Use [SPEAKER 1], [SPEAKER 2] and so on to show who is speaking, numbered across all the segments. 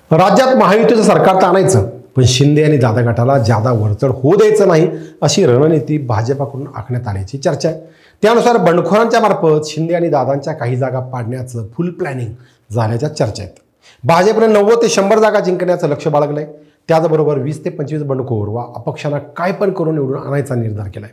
[SPEAKER 1] राज्यात महायुतीचं सरकार तर आणायचं, पण शिंदे आणि दादा गटाला जादा वरचढ होऊ द्यायचं नाही अशी रणनीती भाजपाकडून आखण्यात आल्याची चर्चा आहे। त्यानुसार बंडखोरांच्या मार्फत शिंदे आणि दादांच्या काही जागा पाडण्याचं फुल प्लॅनिंग झाल्याच्या चर्चा आहेत। भाजपने 90 ते 100 जागा जिंकण्याचं लक्ष्य बाळगलंय। त्याचबरोबर 20 ते 25 बंडखोर व अपक्षांना काय पण करून निवडून आणायचा निर्धार केलाय।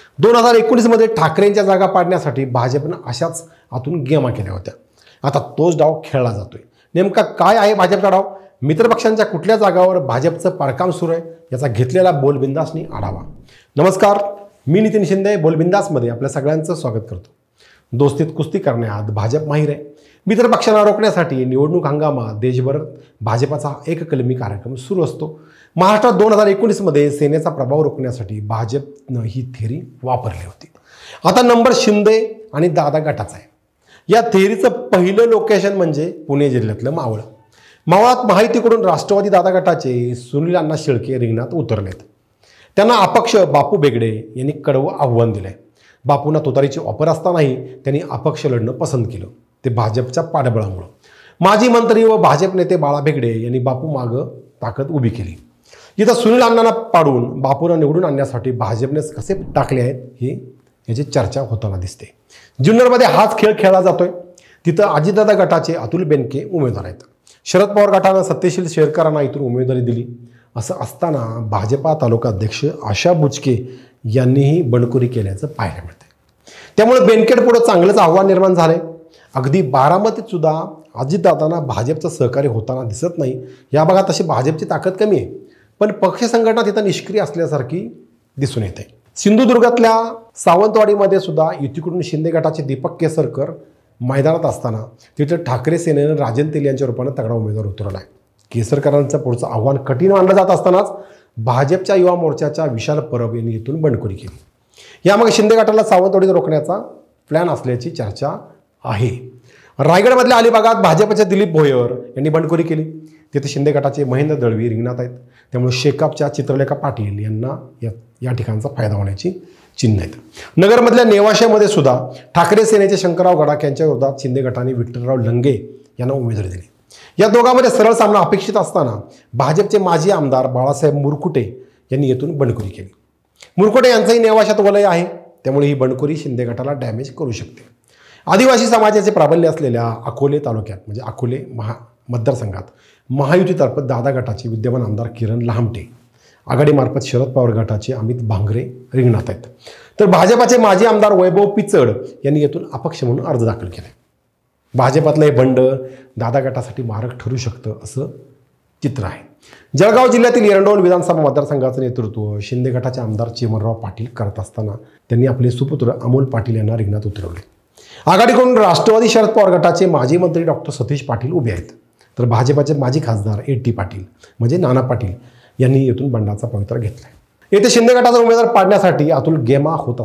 [SPEAKER 1] 2019 मध्ये ठाकरेंच्या जागा पाडण्यासाठी भाजपनं अशाच आतून गेमा केल्या होत्या। आता तोच डाव खेळला जातोय। नेमका काय आहे भाजपचा डाव? मित्रपक्षांच्या कुठल्या जागावर भाजपचं पाडकाम सुरू आहे याचा घेतलेला बोलबिंदासनी आढावा। नमस्कार, मी नितीन शिंदे बोलबिंदासमध्ये आपल्या सगळ्यांचं स्वागत करतो। दोस्तीत कुस्ती करण्यात भाजप माहीर आहे। मित्रपक्षांना रोखण्यासाठी निवडणूक हंगामात देशभर भाजपचा एक कलमी कार्यक्रम सुरू असतो। महाराष्ट्रात 2019 मध्ये सेनेचा प्रभाव रोखण्यासाठी भाजपनं ही थेरी वापरली होती। आता नंबर शिंदे आणि दादा गटाचा आहे। या थेरीचं पहिलं लोकेशन म्हणजे पुणे जिल्ह्यातलं मावळ। मावळात महायुतीकडून राष्ट्रवादी दादा गटाचे सुनील अण्णा शेळके रिंगणात उतरलेत। त्यांना अपक्ष बापू बेगडे यांनी कडवं आव्हान दिलंय। बापूंना तुतारीची ऑफर असतानाही त्यांनी अपक्ष लढणं पसंत केलं, ते भाजपच्या पाठबळामुळे। माजी मंत्री व भाजप नेते बाळा बेगडे यांनी बापू मागं ताकद उभी केली। इथं सुनील अण्णांना पाडून बापूंना निवडून आणण्यासाठी भाजपने कसे टाकले आहेत याची चर्चा होताना दिसते। जुन्नरमध्ये हाच खेळ खेळला जातोय। तिथं अजितदादा गटाचे अतुल बेनके उमेदवार आहेत। शरद पवार गटानं सत्यशील शेरकरांना इथून उमेदवारी दिली। असं असताना भाजपा तालुका अध्यक्ष आशा बुचके यांनीही बंडखोरी केल्याचं पाहायला मिळतंय। त्यामुळे बेनकेपुढे चांगलंच आव्हान निर्माण झालंय। अगदी बारामतीत सुद्धा अजितदादांना भाजपचं सहकार्य होताना दिसत नाही। या भागात तशी भाजपची ताकद कमी आहे, पण पक्ष संघटना तिथं निष्क्रिय असल्यासारखी दिसून येते। सिंधुदुर्गातल्या सावंतवाडीमध्ये सुद्धा युतीकडून शिंदे गटाचे दीपक केसरकर मैदानात असताना तिथं ठाकरे सेनेनं राजन तेल यांच्या रूपानं तगडा उमेदवार उतरवला आहे। केसरकरांचं पुढचं आव्हान कठीण मानलं जात असतानाच भाजपच्या युवा मोर्चाच्या विशाल परब यांनी इथून बंडखोरी केली। यामागे शिंदे गटाला सावंतवाडीत रोखण्याचा प्लॅन असल्याची चर्चा आहे। रायगडमधल्या अलिबागात भाजपचे दिलीप भोयर यांनी बंडखोरी केली। तिथे शिंदे गटाचे महेंद्र दळवी रिंगणात आहेत। त्यामुळे शेकापच्या चित्रलेखा पाटील यांना या ठिकाणचा फायदा होण्याची चिन्ह आहेत। नगरमधल्या नेवाशामध्ये सुद्धा ठाकरे सेनेचे शंकरराव गडाख यांच्या विरोधात शिंदे गटाने विठ्ठलराव लंगे यांना उमेदवारी दिली। या दोघांमध्ये सरळ सामना अपेक्षित असताना भाजपचे माजी आमदार बाळासाहेब मुरकुटे यांनी येथून बंडखोरी केली। मुरकुटे यांचंही नेवाशात वलय आहे, त्यामुळे ही बंडखोरी शिंदे गटाला डॅमेज करू शकते। आदिवासी समाजाचे प्राबल्य असलेल्या अकोले तालुक्यात म्हणजे अकोले मतदारसंघात महायुतीतर्फे दादा गटाचे विद्यमान आमदार किरण लहामटे, आघाडीमार्फत शरद पवार गटाचे अमित भांगरे रिंगणात आहेत। तर भाजपाचे माजी आमदार वैभव पिचड यांनी येथून अपक्ष म्हणून अर्ज दाखल केला। भाजपातलं हे बंड दादा गटासाठी मारक ठरू शकतं असं चित्र आहे। जळगाव जिल्ह्यातील एरंडोल विधानसभा मतदारसंघाचं नेतृत्व शिंदे गटाचे आमदार चिमणराव पाटील करत असताना त्यांनी आपले सुपुत्र अमोल पाटील यांना रिंगणात उतरवले। आघाडीकडून राष्ट्रवादी शरद पवार गटाचे माजी मंत्री डॉक्टर सतीश पाटील उभे आहेत। तर भाजपाचे माजी खासदार ए.टी. पाटील म्हणजे नाना पाटील यांनी येथून बंडाचा पवित्रा घेतलाय। येथे शिंदे गटाचा उमेदवार पाडण्यासाठी आतून गेमा होत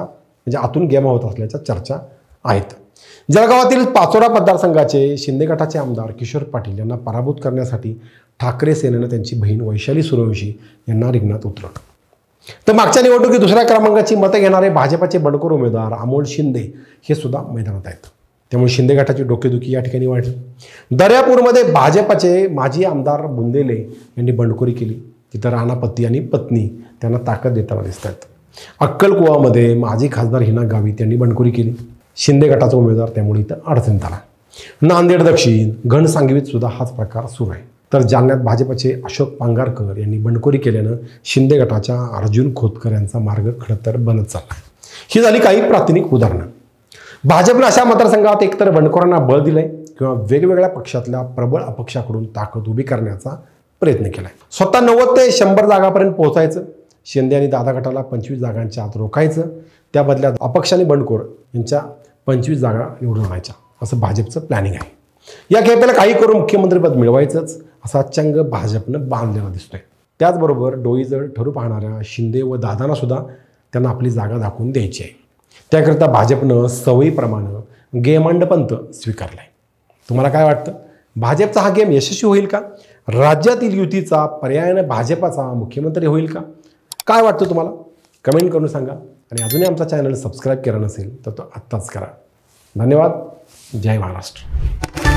[SPEAKER 1] असल्याच्या चर्चा आहेत। जळगावातील पाचोरा मतदारसंघाचे शिंदे गटाचे आमदार किशोर पाटील यांना पराभूत करण्यासाठी ठाकरे सेनेनं त्यांची बहीण वैशाली सूर्यवंशी यांना रिंगणात उतरवलं। तर मागच्या निवडणुकीत दुसऱ्या क्रमांकाची मतं घेणारे भाजपाचे बंडखोर उमेदवार अमोल शिंदे हे सुद्धा मैदानात आहेत। त्यामुळे शिंदे गटाची डोकेदुखी या ठिकाणी वाढली। दर्यापूरमध्ये भाजपाचे माजी आमदार बुंदेले यांनी बंडखोरी केली। तिथं राणा पती आणि पत्नी त्यांना ताकद देताना दिसत आहेत। अक्कलकुवामध्ये माजी खासदार हिना गावित यांनी बंडखोरी केली। शिंदे गटाचा उमेदवार त्यामुळे इथं अडचणीत आला। नांदेड दक्षिण घनसांगवीत सुद्धा हाच प्रकार सुरू आहे। तर जालन्यात भाजपचे अशोक पांगारकर यांनी बंडखोरी केल्यानं शिंदे गटाच्या अर्जुन खोतकर यांचा मार्ग खडतर बनत चालला। ही झाली काही प्रातिनिक उदाहरणं। भाजपनं अशा मतदारसंघात एकतर बंडखोरांना बळ दिलंय किंवा वेगवेगळ्या पक्षातल्या प्रबळ अपक्षाकडून ताकद उभी करण्याचा प्रयत्न केलाय। स्वतः 90 ते 100 जागापर्यंत पोहोचायचं, शिंदे आणि दादा गटाला 25 जागांच्या आत रोखायचं, त्या बदल्यात अपक्ष आणि बंडखोर यांच्या 25 जागा निवडून आणायच्या, असं भाजपचं प्लॅनिंग आहे। या खेपेला काही करून मुख्यमंत्रीपद मिळवायचंच असा चंग भाजपनं बांधलेला दिसतोय। त्याचबरोबर डोईजड ठरू पाहणाऱ्या शिंदे व दादांना सुद्धा त्यांना आपली जागा दाखवून द्यायची आहे। त्याकरिता भाजपनं सवयीप्रमाणे गेमांडपंथ स्वीकारलाय। तुम्हाला काय वाटतं? भाजपचा हा गेम यशस्वी होईल का? राज्यातील युतीचा पर्यायाने भाजपाचा मुख्यमंत्री होईल का? काय वाटतं तुम्हाला? कमेंट करून सांगा। आणि अजूनही आमचा चॅनल सबस्क्राईब केला नसेल तर तो आत्ताच करा। धन्यवाद। जय महाराष्ट्र।